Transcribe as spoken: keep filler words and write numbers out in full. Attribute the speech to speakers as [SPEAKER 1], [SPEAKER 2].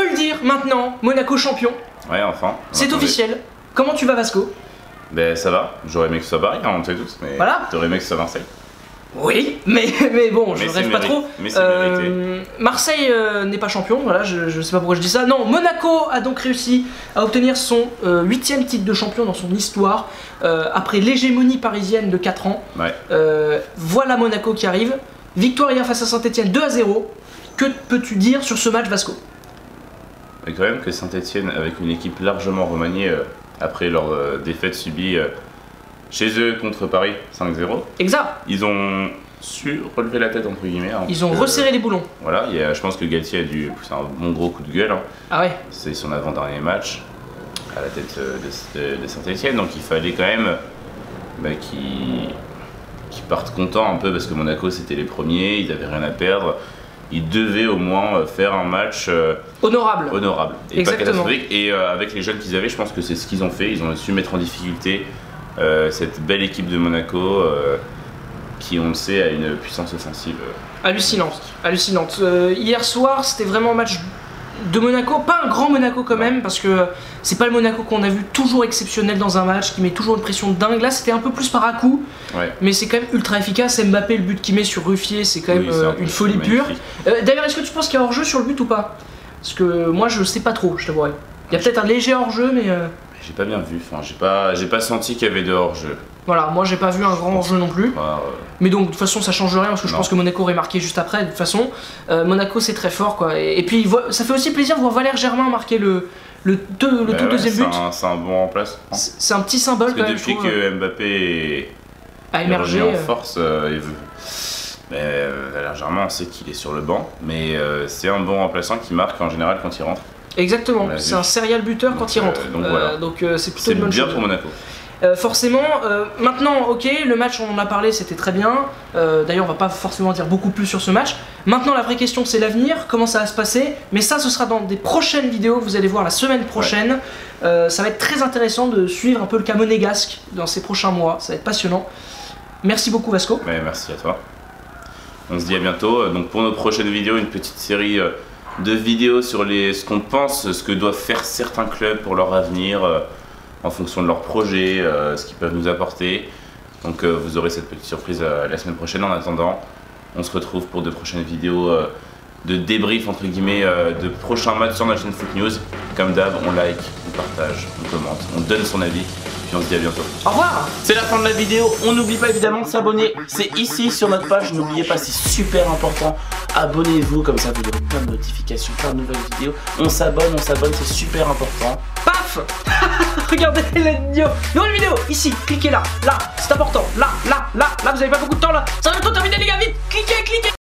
[SPEAKER 1] le dire maintenant, Monaco champion.
[SPEAKER 2] Ouais, enfin.
[SPEAKER 1] C'est officiel. Comment tu vas, Vasco?
[SPEAKER 2] Ben ça va, j'aurais aimé que ce soit Paris, hein, on le sait tous, mais
[SPEAKER 1] voilà.
[SPEAKER 2] T'aurais aimé que ce soit Marseille.
[SPEAKER 1] Oui, mais, mais bon, je
[SPEAKER 2] mais
[SPEAKER 1] rêve pas trop.
[SPEAKER 2] Mais c'est euh, mérité.
[SPEAKER 1] Marseille euh, n'est pas champion, voilà, je, je sais pas pourquoi je dis ça. Non, Monaco a donc réussi à obtenir son huitième euh, titre de champion dans son histoire, euh, après l'hégémonie parisienne de quatre ans.
[SPEAKER 2] Ouais.
[SPEAKER 1] Euh, voilà Monaco qui arrive. Victoire hier face à Saint-Etienne deux à zéro. Que peux-tu dire sur ce match, Vasco?
[SPEAKER 2] Mais quand même que Saint-Etienne, avec une équipe largement remaniée, euh, après leur euh, défaite subie euh, chez eux contre Paris cinq zéro.
[SPEAKER 1] Exact.
[SPEAKER 2] Ils ont su relever la tête entre guillemets. Hein,
[SPEAKER 1] Ils ont que, resserré les boulons.
[SPEAKER 2] Voilà, il y a, je pense que Galtier a dû pousser un bon gros coup de gueule. Hein.
[SPEAKER 1] Ah ouais.
[SPEAKER 2] C'est son avant-dernier match à la tête de, de, de Saint-Etienne, donc il fallait quand même bah, qu'ils qu'ils partent contents un peu parce que Monaco c'était les premiers, ils n'avaient rien à perdre. Ils devaient au moins faire un match euh,
[SPEAKER 1] honorable.
[SPEAKER 2] honorable et
[SPEAKER 1] exactement.
[SPEAKER 2] pas catastrophique. Et euh, avec les jeunes qu'ils avaient, je pense que c'est ce qu'ils ont fait. Ils ont su mettre en difficulté euh, cette belle équipe de Monaco euh, qui, on le sait, a une puissance offensive.
[SPEAKER 1] Hallucinante, hallucinante. Euh, hier soir, c'était vraiment un match de Monaco, pas un grand Monaco quand même, parce que c'est pas le Monaco qu'on a vu toujours exceptionnel dans un match, qui met toujours une pression de dingue. Là, c'était un peu plus par à coup,
[SPEAKER 2] ouais.
[SPEAKER 1] mais c'est quand même ultra efficace. Mbappé, le but qu'il met sur Ruffier, c'est quand même oui, euh, une folie pure. Euh, D'ailleurs, est-ce que tu penses qu'il y a hors-jeu sur le but ou pas? Parce que moi, je sais pas trop, je t'avouerai. Il y a peut-être un léger hors-jeu, mais... Euh...
[SPEAKER 2] J'ai pas bien vu, enfin, j'ai pas, j'ai pas senti qu'il y avait de hors-jeu.
[SPEAKER 1] Voilà, moi j'ai pas vu un grand hors-jeu non plus.
[SPEAKER 2] Pas, euh...
[SPEAKER 1] Mais donc de toute façon ça change rien parce que je non. pense que Monaco aurait marqué juste après. De toute façon, euh, Monaco c'est très fort quoi. Et, et puis ça fait aussi plaisir de voir Valère Germain marquer le, le, deux, le
[SPEAKER 2] bah
[SPEAKER 1] tout
[SPEAKER 2] ouais,
[SPEAKER 1] deuxième but.
[SPEAKER 2] C'est un, un bon remplaçant.
[SPEAKER 1] C'est un petit symbole
[SPEAKER 2] parce
[SPEAKER 1] quand
[SPEAKER 2] que
[SPEAKER 1] même.
[SPEAKER 2] Depuis
[SPEAKER 1] trouve,
[SPEAKER 2] que Mbappé
[SPEAKER 1] a émergé
[SPEAKER 2] en force, euh, il veut. Mais euh, Valère Germain, on sait qu'il est sur le banc, mais euh, c'est un bon remplaçant qui marque en général quand il rentre.
[SPEAKER 1] Exactement, c'est un serial buteur
[SPEAKER 2] donc,
[SPEAKER 1] quand il rentre.
[SPEAKER 2] Euh, donc voilà.
[SPEAKER 1] Euh, donc euh, c'est plutôt une bonne
[SPEAKER 2] bien
[SPEAKER 1] chose.
[SPEAKER 2] pour Monaco.
[SPEAKER 1] Euh, forcément, euh, maintenant, ok, le match on en a parlé, c'était très bien. Euh, D'ailleurs, on va pas forcément dire beaucoup plus sur ce match. Maintenant, la vraie question, c'est l'avenir, comment ça va se passer. Mais ça, ce sera dans des prochaines vidéos que vous allez voir la semaine prochaine. Ouais. Euh, ça va être très intéressant de suivre un peu le cas monégasque dans ces prochains mois. Ça va être passionnant. Merci beaucoup, Vasco.
[SPEAKER 2] Ouais, merci à toi. On se dit à bientôt. Donc pour nos prochaines vidéos, une petite série de vidéos sur les, ce qu'on pense, ce que doivent faire certains clubs pour leur avenir. En fonction de leur projet, euh, ce qu'ils peuvent nous apporter. Donc euh, vous aurez cette petite surprise euh, la semaine prochaine. En attendant, on se retrouve pour de prochaines vidéos euh, de débrief entre guillemets euh, de prochains matchs sur notre chaîne Foot News. Comme d'hab, on like, on partage, on commente, on donne son avis. Puis on se dit à bientôt.
[SPEAKER 1] Au revoir.
[SPEAKER 3] C'est la fin de la vidéo. On n'oublie pas évidemment de s'abonner. C'est ici sur notre page. N'oubliez pas, c'est super important. Abonnez-vous, comme ça vous aurez plein de notifications, plein de nouvelles vidéos. On s'abonne, on s'abonne, c'est super important.
[SPEAKER 1] Paf. Regardez la vidéo. Nouvelle vidéo, ici, cliquez là, là, c'est important, là, là, là.